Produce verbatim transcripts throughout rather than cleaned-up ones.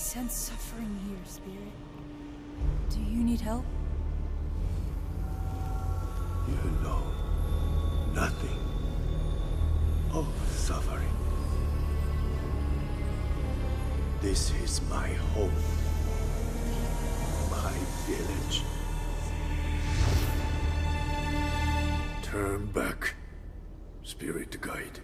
sense suffering here, Spirit. Do you need help? You know nothing of suffering. This is my home, my village. Turn back, Spirit Guide.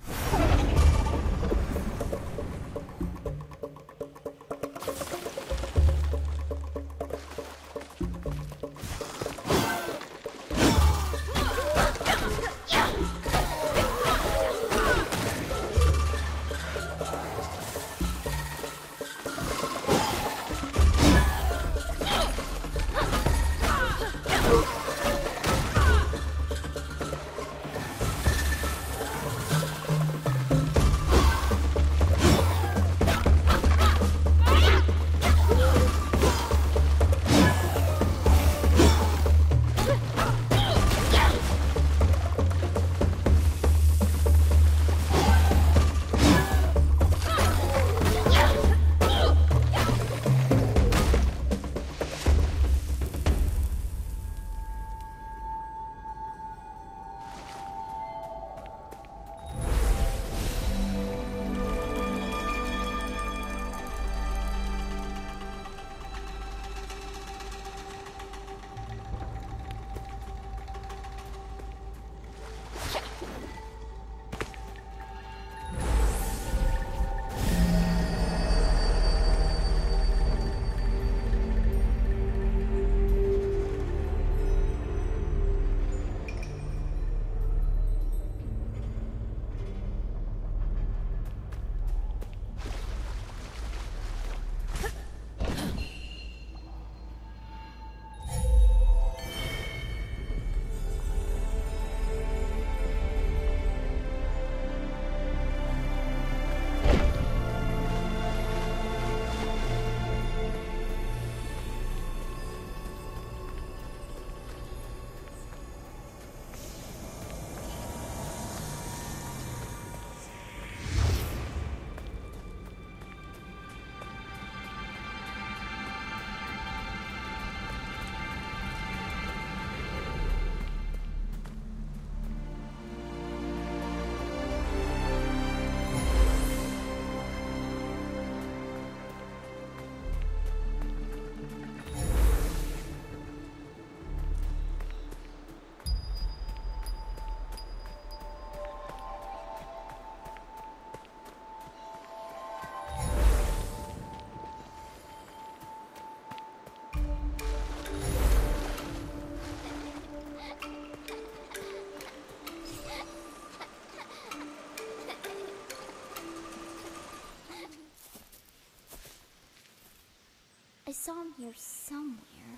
I saw him here somewhere.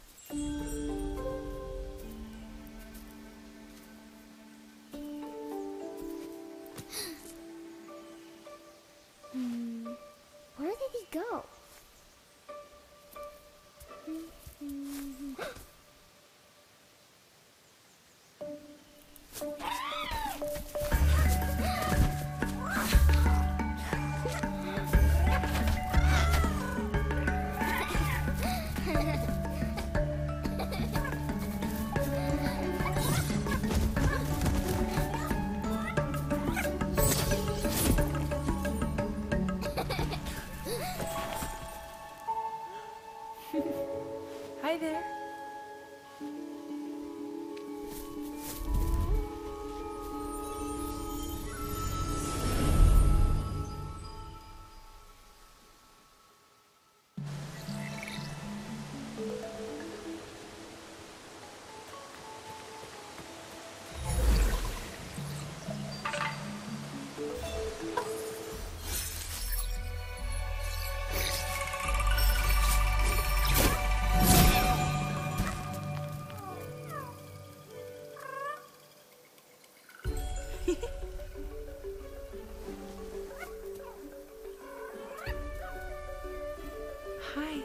Hmm. Where did he go? Hi there. Hi.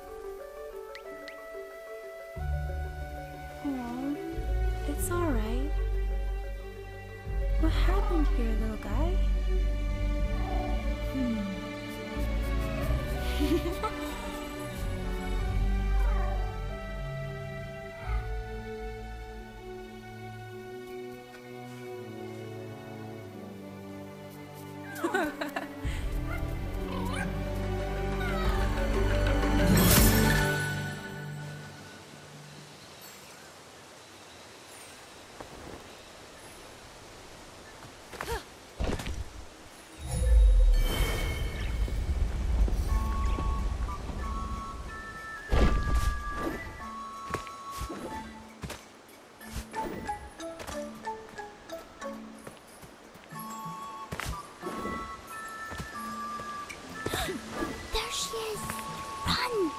Oh, it's all right. What happened here, little guy? Hmm. There she is! Run!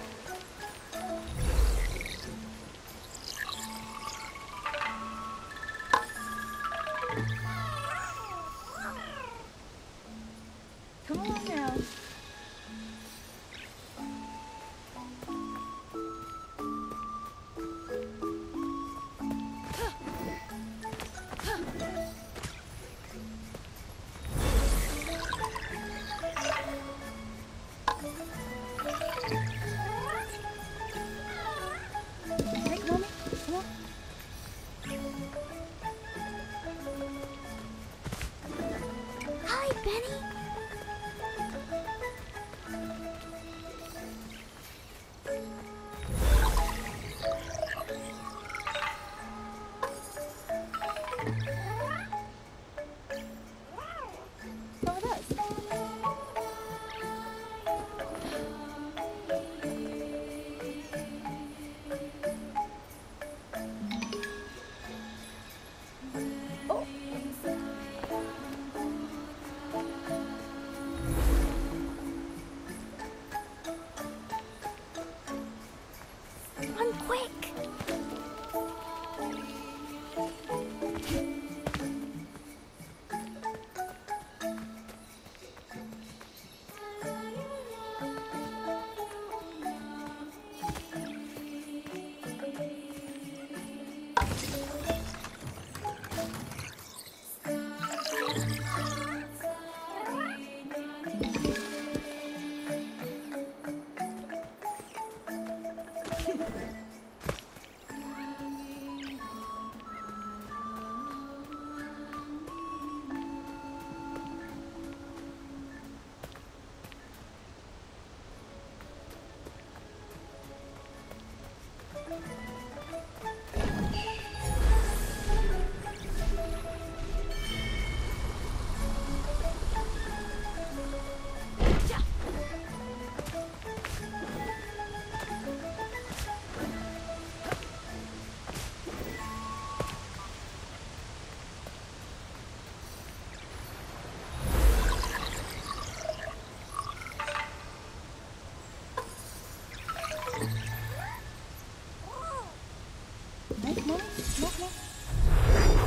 Come on now. Hey, Mommy, come on. Hi, Benny! Come with us. Oh. Run quick! Hey, Mommy, come on, come on.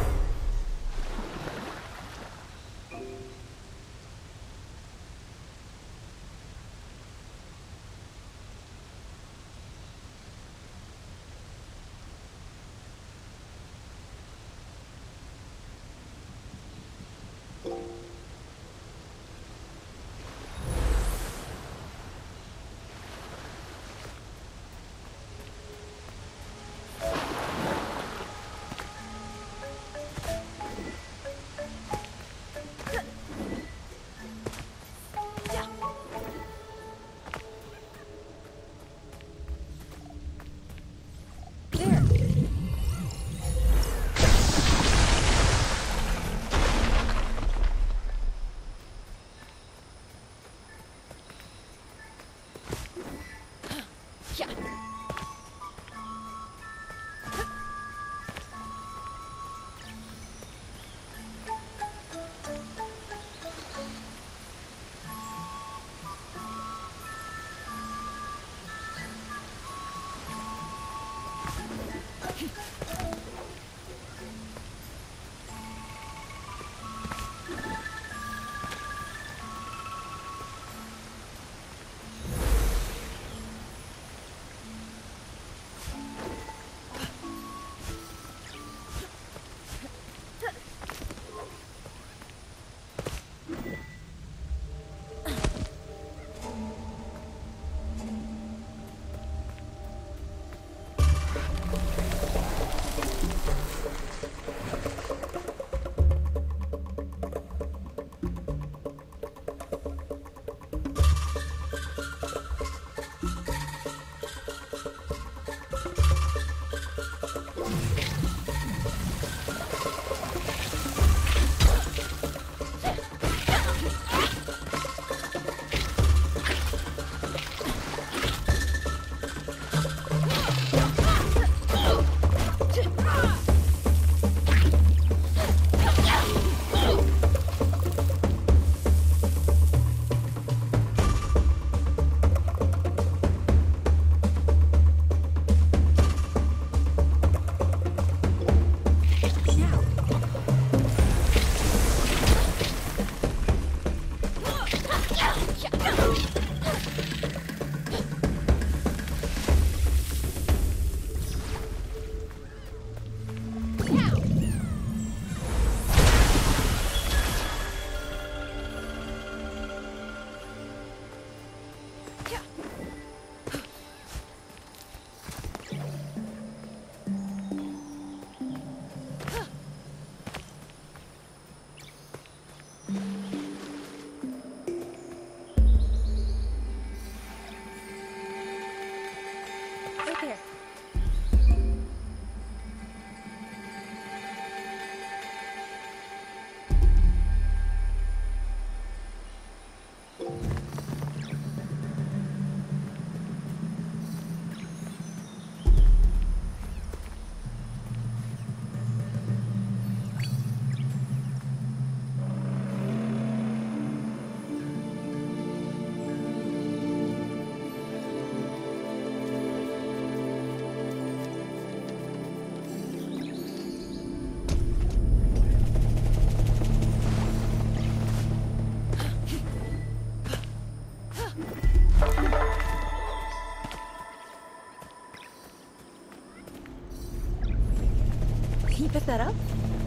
can you pick that up?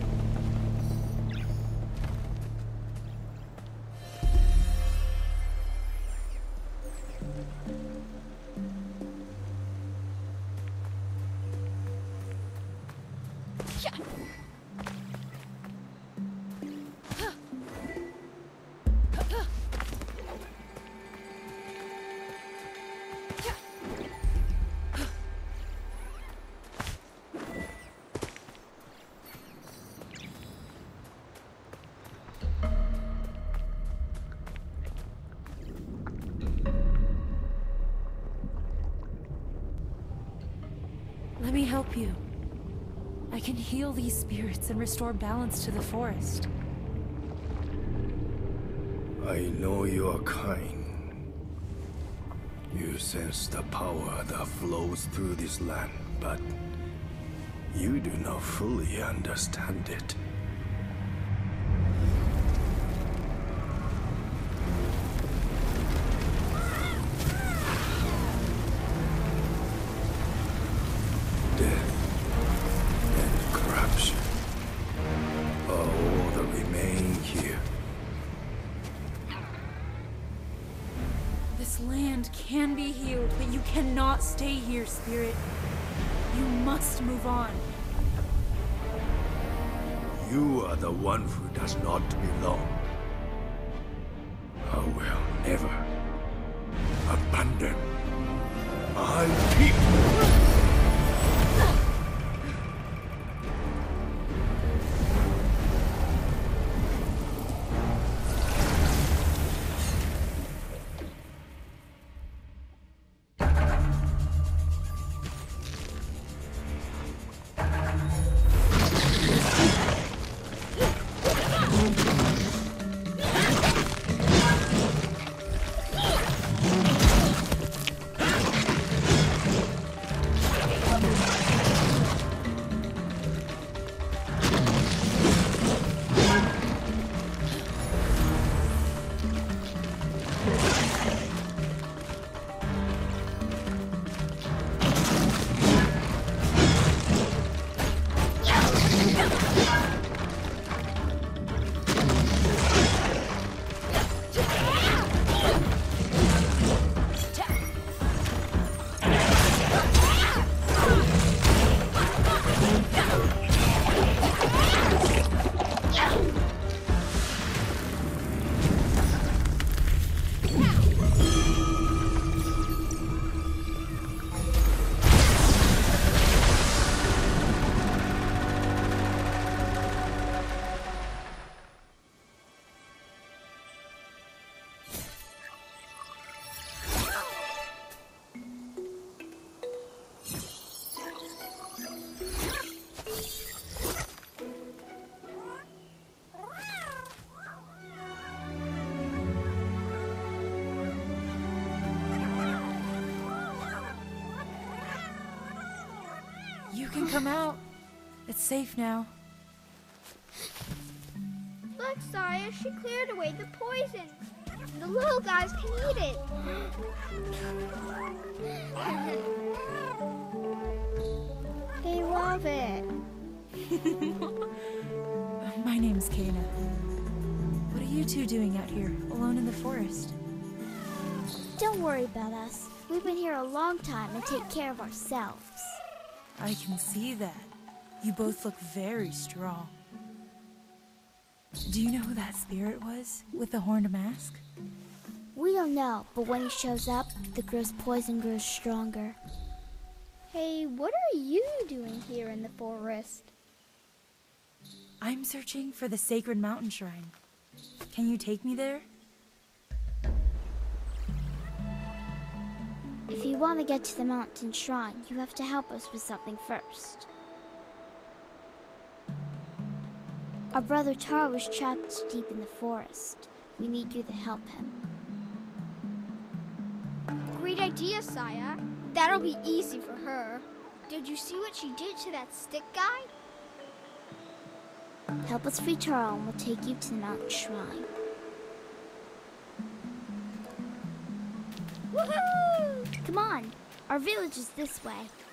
Let me help you. I can heal these spirits and restore balance to the forest. I know you are kind. You sense the power that flows through this land, but you do not fully understand it. This land can be healed, but you cannot stay here, Spirit. You must move on. You are the one who does not belong. I will never abandon my people. You can come out. It's safe now. Look, Saya, she cleared away the poison. The little guys can eat it. They love it. My name's Kana. What are you two doing out here, alone in the forest? Don't worry about us. We've been here a long time and take care of ourselves. I can see that. You both look very strong. Do you know who that spirit was, with the horned mask? We don't know, but when he shows up, the gross poison grows stronger. Hey, what are you doing here in the forest? I'm searching for the sacred mountain shrine. Can you take me there? If you want to get to the mountain shrine, you have to help us with something first. Our brother Taro was trapped deep in the forest. We need you to help him. Great idea, Saya. That'll be easy for her. Did you see what she did to that stick guy? Help us free Taro and we'll take you to the mountain shrine. Woohoo! Come on, our village is this way.